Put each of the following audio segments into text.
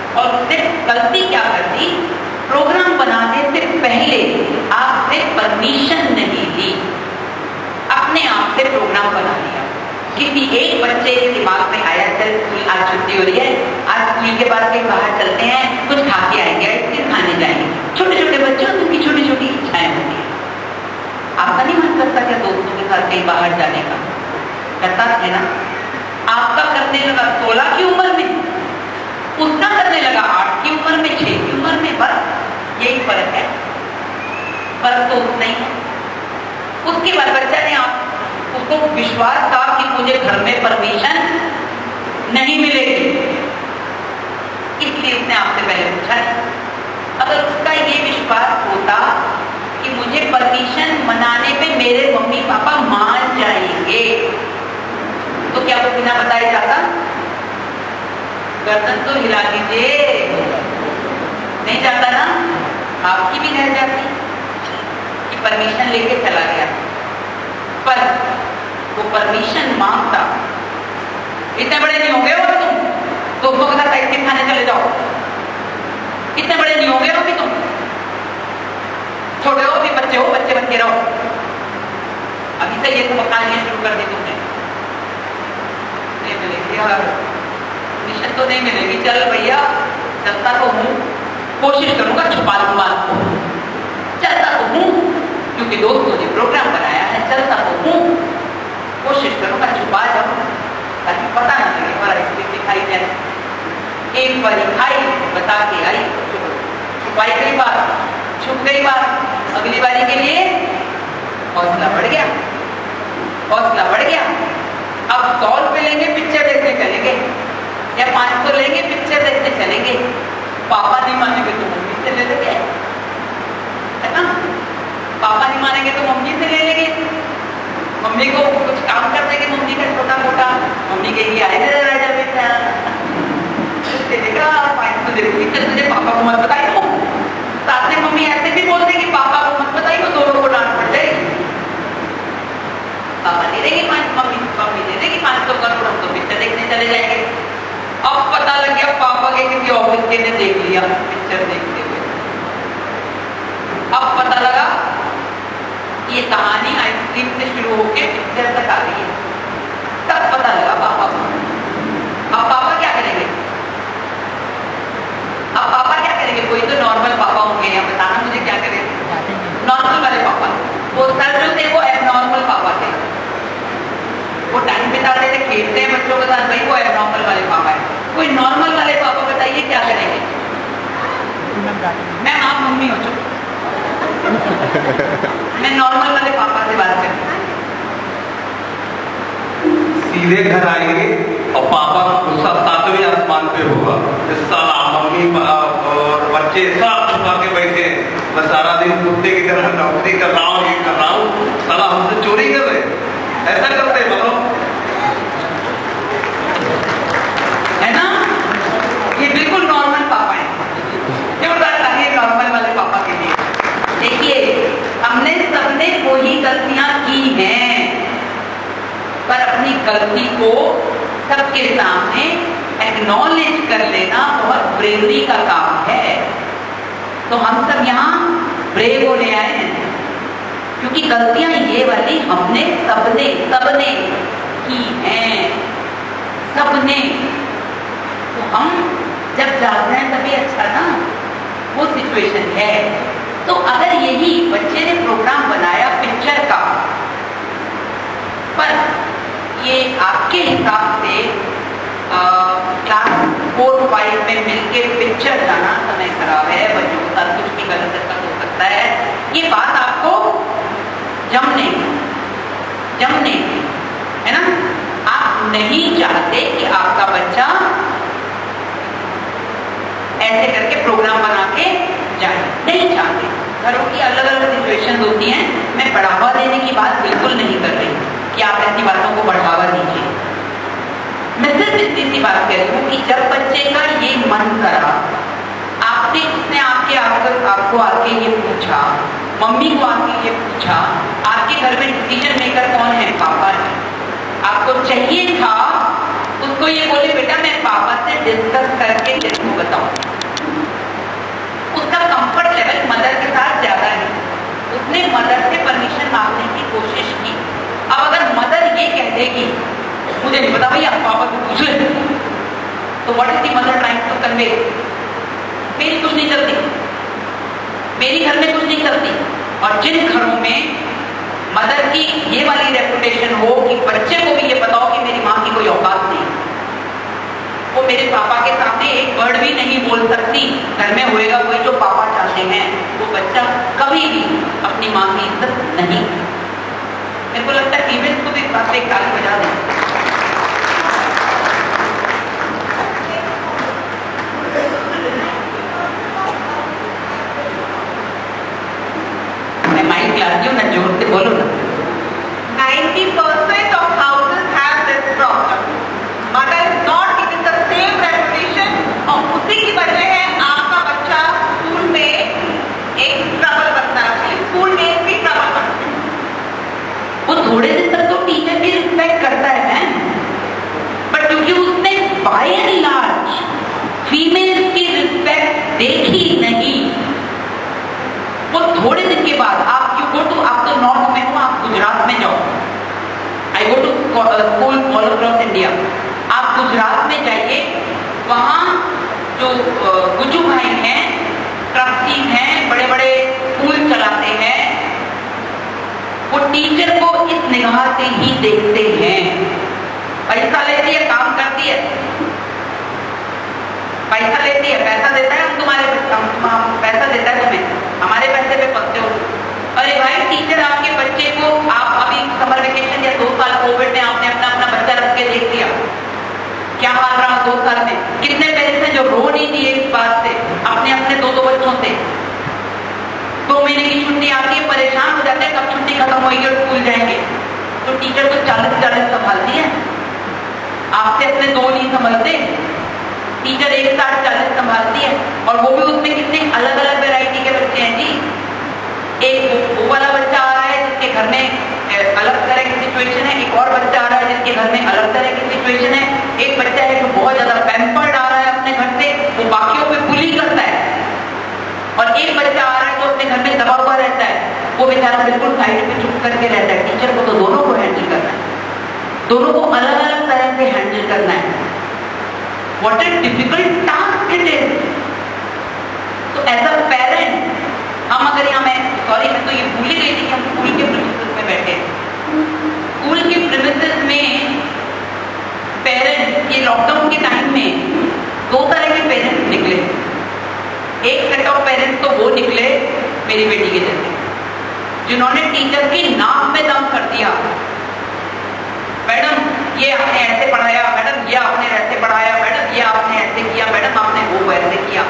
और उसने गलती क्या कर दी, प्रोग्राम बनाने से पहले आपसे परमिशन नहीं ली, अपने आप से प्रोग्राम बना लिया। किसी एक बच्चे के दिमाग में आया, चल आज छुट्टी हो रही है, आज स्कूल के बाद कहीं बाहर चलते हैं, कुछ खा के आएंगे, आइसक्रीम खाने जाएंगे। छोटे छोटे बच्चों उनकी छोटी छोटी इच्छाएं होती है। आपका नहीं मन करता क्या दोस्तों के साथ कहीं बाहर जाने का? करता है ना? आपका करने लगा 16 की उम्र में, उसका करने लगा 8 की उम्र में, 6 की उम्र में। बस यही फर्क है, फर्क तो उतना ही है। उसके बाद बच्चा ने उसको विश्वास था कि मुझे घर में परमिशन नहीं मिलेगी, इसलिए उसने आपसे पहले पूछा। अगर उसका ये विश्वास होता कि मुझे परमिशन मनाने पे मेरे मम्मी पापा मान जाएंगे, तो क्या वो बिना बताए जाता? गर्दन तो हिला दीजिए, नहीं जाता ना? आपकी भी रह जाती कि परमिशन लेके चला गया, पर वो परमिशन मांगता। इतने बड़े नहीं हो गए हो तुम, दोस्तों के साथ आइसक्रीम खाने चले जाओ। इतने बड़े नहीं हो गए हो कि तुम, छोटे हो भी, बच्चे हो, बच्चे बन के रहो। अभी से ये सब कहानियां शुरू कर दी तुमने। नहीं मिलेगी यार, परमिशन तो नहीं मिलेगी। चल भैया, चलता तो हूँ, कोशिश करूंगा छुपा लूंगा आपको। चलता तो हूँ क्योंकि दोस्तों ने प्रोग्राम बनाया है, चलता तो हूँ, कोशिश करूंगा छुपा जाऊं ताकि पता ना लगे। पर आइसक्रीम दिखाई जाए, एक बार खाई, बता के आई, छुपाई कई बार, छुप गई बात। अगली बारी के लिए हौसला बढ़ गया, हौसला बढ़ गया। अब 100 रुपए लेंगे, पिक्चर देखने चलेंगे, या 500 लेंगे, पिक्चर देखने चलेंगे। पापा नहीं मानेंगे तो मम्मी से ले लेंगे, है ना? पापा नहीं मानेंगे तो मम्मी से ले लेंगे। मम्मी को कुछ काम कर देंगे, मम्मी का छोटा मोटा, मम्मी कहेगी आए राजा बेटा, देखा 500 दे दूंगी, चल तुझे पापा को मत बताई हो। साथ में मम्मी ऐसे भी बोल देगी पापा को मत बताई, तो दोनों को डांट पड़ जाएगी। पापा दे देगी 5, मम्मी दे देगी 500 का, हम तो पिक्चर देखने चले जाएंगे। अब पता लग गया पापा के किसी ऑफिस के ने देख लिया पिक्चर देखते हुए। अब पता लगा ये कहानी आइसक्रीम से शुरू होके पिक्चर तक आ गई है। तब पता लगा पापा को। अब पापा क्या करेंगे? अब पापा क्या करेंगे? कोई तो नॉर्मल पापा होंगे, या बताना मुझे क्या करेंगे? नॉर्मल वाले पापा। वो सर जो थे वो एबनॉर्मल पापा थे, वो टाइम बिताते थे, खेलते हैं बच्चों के साथ, भाई वो एबनॉर्मल वाले पापा है। कोई नॉर्मल वाले पापा बताइए क्या करेंगे? मैं आप मम्मी हो चुकी, मैं नॉर्मल वाले पापा से बात करती। सीधे घर आएंगे और पापा गुस्सा 7वें आसमान पे होगा, साला मम्मी और बच्चे सब छुपा के बैठे, मैं सारा दिन कुत्ते की तरह नौकरी कर रहा हूँ, ये कर रहा हूँ, साला हमसे चोरी कर रहे, ऐसा करते बताओ, है ना? ये बिल्कुल नॉर्मल पापा है। क्यों बताता है नॉर्मल वाले पापा के लिए? देखिए, हमने सबने वही गलतियां की हैं, पर अपनी गलती को सबके सामने एक्नॉलेज कर लेना बहुत ब्रेवरी का काम है। तो हम सब यहाँ ब्रेव होने आए हैं, क्योंकि गलतियां ये वाली हमने सबने की हैं, सबने। तो हम जब जाग रहे हैं तभी अच्छा ना, वो सिचुएशन है। तो अगर यही बच्चे ने प्रोग्राम बनाया पिक्चर का, पर ये आपके हिसाब से क्लास 4-5 में मिलके पिक्चर जाना समय खराब है, बच्चों के साथ कुछ भी गलत हो सकता है, ये बात आपको जमने है ना? आप नहीं चाहते कि आपका बच्चा ऐसे करके प्रोग्राम बना के जाए, नहीं चाहते। घरों की अलग अलग सिचुएशन होती हैं। मैं बढ़ावा देने की बात बिल्कुल नहीं कर रही कि आप ऐसी बातों को बढ़ावा दीजिए। मैं सिर्फ इतनी सी बात कह रही हूँ कि जब बच्चे का ये मन करा, उसने आपको आके ये पूछा, मम्मी को आके ये पूछा, आपके घर में डिसीजन मेकर कौन है? पापा है। आपको चाहिए था उसको ये बोले बेटा मैं पापा से डिस्कस करके तेरे को बताऊं। देगी, मुझे नहीं पता भैया, पापा को पूछ ले। तो what is the mother trying to convey? मेरी कुछ नहीं चलती, मेरी घर में कुछ नहीं चलती। और जिन घरों में मदर की ये वाली रेपुटेशन हो कि बच्चे को भी ये बताओ कि मेरी माँ की कोई औकात नहीं, वो मेरे पापा के सामने एक वर्ड भी नहीं बोल सकती, घर में होएगा वही जो पापा चाहते हैं, वो बच्चा कभी भी अपनी माँ की इज्जत नहीं। मेरे को लगता है फीमेल्स को भी इस बात पे एक ताली बजा दें। मैं माइक लाती हूँ ना, जोर से बोलो ना। 90% of houses have this problem. Mother is not giving the same reputation, और उसी की वजह है आपका बच्चा स्कूल में एक ट्रबल बनता है, स्कूल में भी ट्रबल बनता है। वो थोड़े दिन तक तो टीचर भी रिस्पेक्ट करता है, बट क्योंकि उसने बाय एंड लार्ज फीमेल्स की रिस्पेक्ट देखी नहीं, वो थोड़े दिन के बाद आप आप तो नॉर्थ में हो, आप गुजरात में जाओ। I go to school all across India. आप गुजरात में जाइए, वहाँ जो गुज्जू भाई हैं, ट्रस्टी हैं, बड़े बड़े स्कूल चलाते हैं, वो टीचर को इस निगाह से ही देखते हैं। पैसा लेती है, काम करती है, पैसा लेती है, पैसा देता है, हम पैसा देता है तुम्हें, हमारे पैसे पे पकते हो। अरे भाई, टीचर आपके बच्चे को, आप अभी समर वेकेशन या 2 साल कोविड में आपने अपना बच्चा रख के देख लिया, क्या हाल रहा 2 साल में। कितने पेरेंट्स हैं जो रो नहीं दिए इस बात से, अपने 2 बच्चों से। 2 महीने की छुट्टी आती है, परेशान हो जाते हैं कब छुट्टी खत्म होगी और स्कूल जाएंगे। तो टीचर को 40 संभालती है, आपसे अपने 2 नहीं संभालते, टीचर एक साथ 40 संभालती है। और वो भी उसमें कितने अलग अलग वैरायटी के बच्चे हैं जी। एक वो वाला बच्चा आ रहा है जिसके घर में अलग तरह की सिचुएशन है, एक और बच्चा आ रहा है जिसके घर में अलग तरह की सिचुएशन है, एक बच्चा है जो बहुत ज्यादा पैम्पर्ड आ रहा है अपने घर से, वो बाकियों पे बुली करता है, और एक बच्चा आ रहा है जो अपने घर में दबा हुआ रहता है, वो बेचारा बिल्कुल साइड पे चुप करके रहता है। टीचर को तो दोनों को हैंडल करना है, दोनों को अलग अलग तरह से हैंडल करना है। What a difficult task it is. तो एज अ पेरेंट, हम अगर यहाँ, मैं तो ये भूल ही गई थी कि हम स्कूल के प्रीमिसेस में बैठे हैं। स्कूल के प्रीमिसेस में पेरेंट्स, ये लॉकडाउन के टाइम में 2 तरह के पेरेंट्स निकले। एक सेट ऑफ पेरेंट्स तो वो निकले मेरी बेटी के जैसे, जिन्होंने टीचर की नाक में दम कर दिया। मैडम ये आपने ऐसे पढ़ाया, मैडम ये आपने ऐसे पढ़ाया, मैडम ये आपने ऐसे किया, मैडम आपने वो वैसे किया।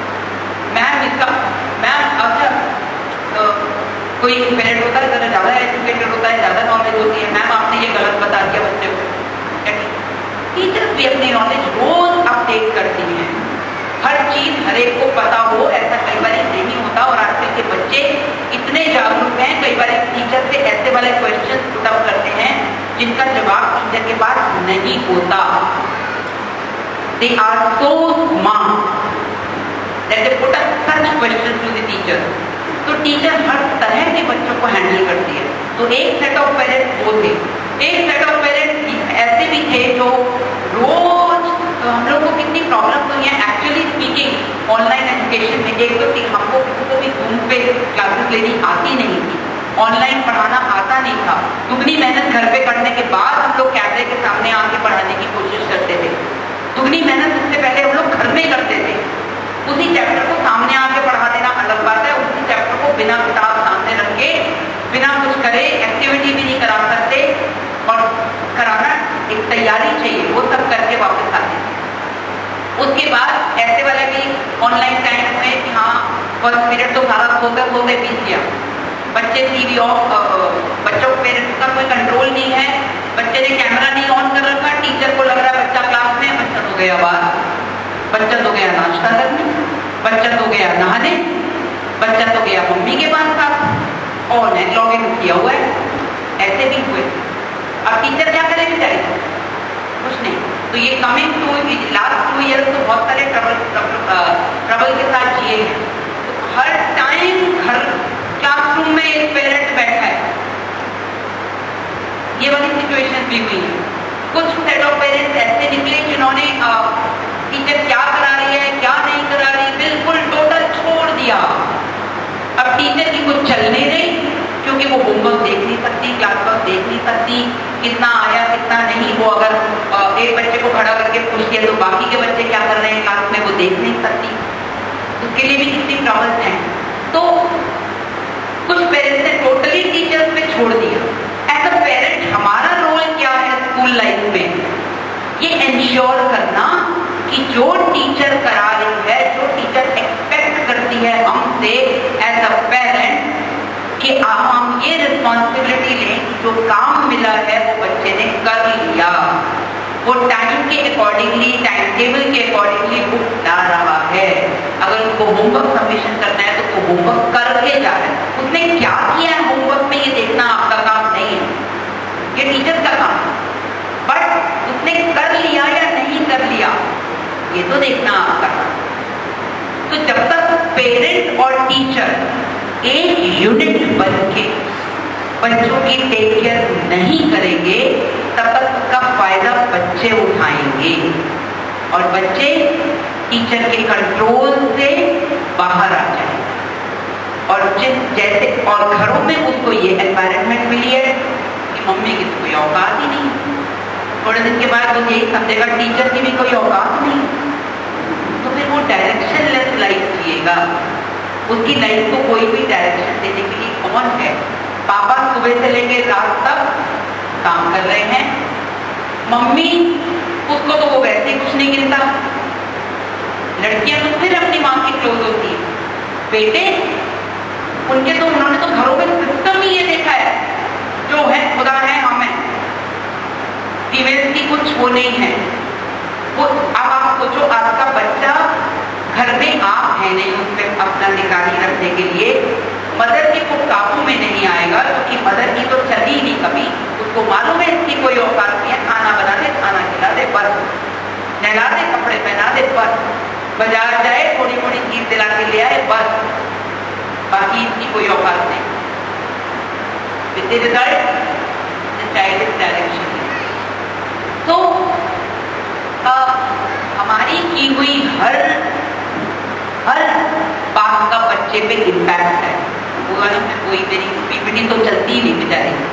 मैम अच्छा कोई पेरेंट होता है ज़रा ज़्यादा एजुकेटेड होता है, ज़्यादा नॉलेज होती है, मैम आपने ये गलत बता दिया बच्चे को। टीचर्स भी अपनी नॉलेज रोज अपडेट करती हैं, हर चीज़ हर एक को पता हो, ऐसा कई बार नहीं होता। और आजकल के बच्चे इतने जागरूक हैं, कई बार टीचर से ऐसे वाले क्वेश्चन पुट अप करते हैं जिनका जवाब टीचर के पास नहीं होता। They are so smart that they put up such questions to the teacher. तो टीचर हर तरह के बच्चों को हैंडल करती है। तो एक सेट ऑफ पेरेंट्स वो थे, एक सेट ऑफ पेरेंट्स ऐसे भी थे जो रोज, तो हम लोग को कितनी प्रॉब्लम हुई है एक्चुअली स्पीकिंग ऑनलाइन एजुकेशन में। एक तो हमको किसी को भी जूम पे क्लासेस लेनी आती नहीं थी, ऑनलाइन पढ़ाना आता नहीं था। दुगनी मेहनत घर पे करने के बाद हम लोग कैमरे के सामने आके पढ़ाने की कोशिश करते थे। दुगनी मेहनत उससे पहले हम लोग घर में करते थे। उसी चैप्टर को सामने आके पढ़ा देना अलग बात है, उसी चैप्टर को बिना किताब सामने रख के, बिना कुछ करे, एक्टिविटी भी नहीं करा सकते, और कराना एक तैयारी चाहिए, वो सब करके वापस आते। उसके बाद ऐसे वाले भी ऑनलाइन टाइम में कि हाँ फर्स्ट पीरियड तो सारा सोते बीत गया, बच्चे टीवी ऑफ, बच्चों पेरेंट्स का कोई कंट्रोल नहीं है, बच्चे ने कैमरा नहीं ऑन कर रखा, टीचर को लग रहा है बच्चा क्लास में, बच्चा तो गया बाहर, बच्चा तो गया नाश्ता करने, बच्चा तो गया नहाने, बच्चा तो गया मम्मी के पास था, और नेट लॉगिन किया हुआ है। ऐसे भी हुए। अब टीचर क्या करे बेचारे, कुछ नहीं। तो ये कमिंग टू लास्ट 2 ईयर्स तो बहुत सारे ट्रबल के साथ जिए हैं। तो हर टाइम घर क्लासरूम में एक पेरेंट बैठा है, ये वाली सिचुएशन भी हुई है। देख नहीं सकती कितना आया कितना नहीं। वो अगर एक बच्चे को खड़ा करके पूछ दिया तो बाकी के बच्चे क्या कर रहे हैं क्लास में वो देख नहीं सकती। उसके लिए भी कितनी प्रॉब्लम्स हैं। तो कुछ पेरेंट्स ने टोटली टीचर्स पे छोड़ दिया। एज अ पेरेंट हमारा रोल क्या है स्कूल लाइफ में, ये इंश्योर करना कि जो टीचर करा रही है, जो टीचर एक्सपेक्ट करती है हमसे एज अ पेरेंट, कि हम ये रिस्पॉन्सिबिलिटी लें कि जो काम मिला है वो बच्चे ने कर लिया, वो टाइम के अकॉर्डिंगली, टाइम टेबल के अकॉर्डिंगली वो जा रहा है। अगर उसको होमवर्क सबमिशन करना है तो उसको होमवर्क करके जा रहा है। उसने क्या किया है होमवर्क में ये देखना आपका काम नहीं है, ये टीचर का काम है। बट उसने कर लिया या नहीं कर लिया ये तो देखना आपका काम। तो जब तक पेरेंट और टीचर एक यूनिट बन के बच्चों की टेक केयर नहीं करेंगे तब तक उसका फायदा बच्चे उठाएंगे और बच्चे टीचर के कंट्रोल से बाहर आ जाएंगे। और जैसे और घरों में उसको ये एनवायरनमेंट मिली है कि मम्मी की तो कोई औकात ही नहीं, थोड़े दिन के बाद वो यही समझेगा टीचर की भी कोई औकात नहीं, तो फिर वो डायरेक्शन लेस लाइफ जिएगा। उसकी लाइफ को कोई भी डायरेक्शन देने के लिए कौन है? पापा सुबह से लेकर रात तक काम कर रहे हैं, मम्मी उसको तो वो वैसे कुछ नहीं गिनता। लड़कियां तो फिर अपनी माँ की क्लोज होती है, बेटे उनके तो उन्होंने तो घरों में सिस्टम ही ये देखा है, जो है खुदा है हमें, फीमेल्स की कुछ वो नहीं है। वो अब आप सोचो आपका बच्चा घर में आप है नहीं उस पर अपना निगरानी रखने के लिए, मदर की वो काबू में नहीं आएगा क्योंकि मदर की तो चली नहीं कभी, उसको मालूम है इसकी कोई औकात नहीं है, खाना बना दे, खाना खिला दे बस, नहला दे, कपड़े पहना दे बस, बाजार जाए थोड़ी थोड़ी चीज दिला के ले आए बस, बाकी इसकी कोई औकात नहीं। With the result the child is direction. तो हमारी की हुई हर बात का बच्चे पे इम्पैक्ट है। वो वाली में कोई मेरी पीपीटी तो चलती ही नहीं बेचारी,